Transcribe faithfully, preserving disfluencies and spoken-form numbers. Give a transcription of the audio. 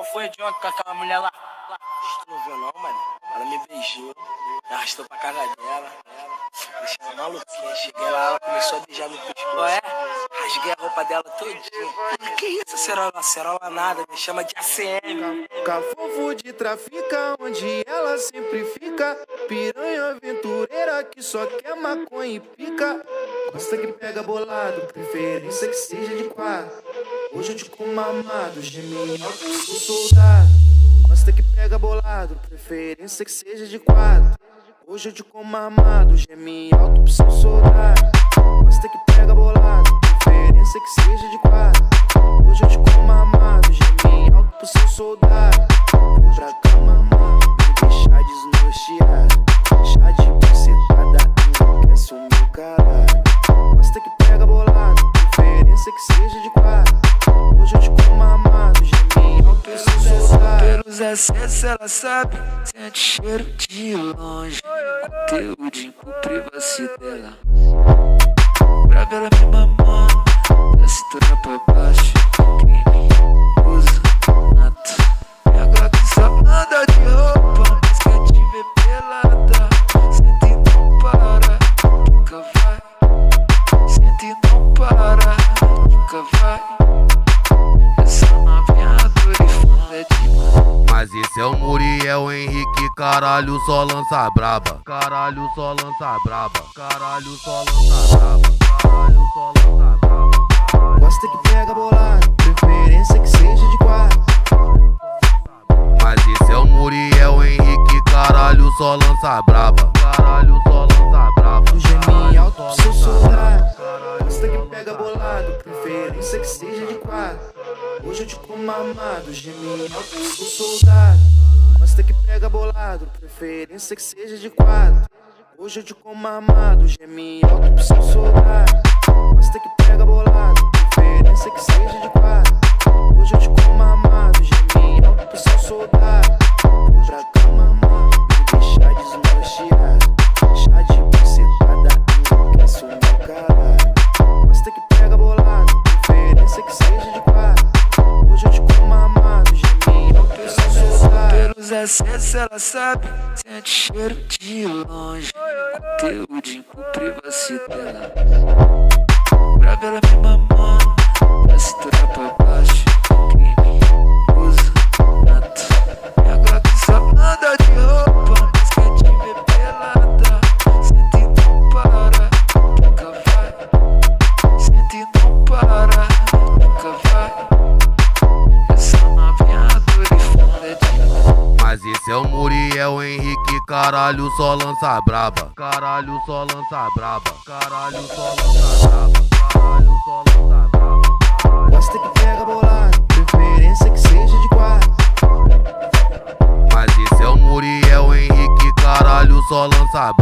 Qual foi de ontem com aquela mulher lá? Tu não viu não, mano? Ela me beijou, me arrastou pra casa dela, deixei ela maluquinha. Cheguei lá, ela começou a beijar no pescoço. Qual é? Rasguei a roupa dela todinha. Que isso, acerola? Acerola nada, me chama de A C M. Cafofo de trafica, onde ela sempre fica. Piranha aventureira que só quer maconha e pica. Gosta que pega bolado, preferência que seja de quatro. Hoje eu te como amado, geminho alto, sou soldado. Gosta que pega bolado, preferência que seja de quatro. Hoje eu te como amado, geminho alto, sou soldado. Gosta que pega bolado, preferência que seja de quatro. Hoje eu te como amado, geminho alto, sou soldado. Vem pra cama, mano, me deixar desnorteado. Chá de bucetada, enlouquece o meu caralho. Gosta que pega bolado, preferência que seja de quatro. Hoje eu te como amado, geminho alto, sou soldado. Pelos acessos ela sabe, sente cheiro de longe. Conteúdo com privacidade. Pra ver ela me mamando, da cintura pra baixo. Crime, usa, nato. E agora que só anda de roupa, mas quer te ver pelada. Sente e não para, nunca vai. Sente e não para, nunca vai. Essa novinha dura e funda é demais. Mas esse é o Muriel Henrique, caralho, só lança braba. Caralho, só lança braba. Caralho, só lança braba. Caralho, só lança braba. Gosta que pega bolado, preferência que seja de quatro. Mas esse é o Muriel Henrique, caralho, só lança braba. Caralho, só lança braba. Do geminho alto, sou soldado. Gosta que pega bolado, preferência que seja de quatro. Hoje eu te como amado, geminho alto, sou soldado. Gosta que pega bolado, preferência que seja de quatro. Hoje eu te como amado, geminho alto, sou soldado. Gosta que pega bolado, preferência que seja de quatro. Hoje eu te como amado, geminho alto, sou soldado. Vem pra cama, mano, me deixar desnorteado. Chá de bucetada, enlouquece o meu caralho. Gosta que pega bolado, preferência que seja de quatro. Hoje eu te como amado, geminho alto, sou soldado. Pelos acessos ela sabe, sente cheiro de longe. Conteúdo com privacidade. Pra ver ela me mamando, da cintura pra baixo. Crime, usa, nato. E agora que só anda de roupa, mas quer te ver pelada. Sente e não para, nunca vai. Sente e não para, nunca vai. Essa novinha dura e funda é demais. Mas esse é o Muriel Henrique, caralho, só lança braba. Caralho, só lança braba. Caralho, só lança braba. Caralho, só lança braba. Gosta que pega bolado, preferência que seja de quatro. Mas esse é o Muriel Henrique, caralho, só lança braba.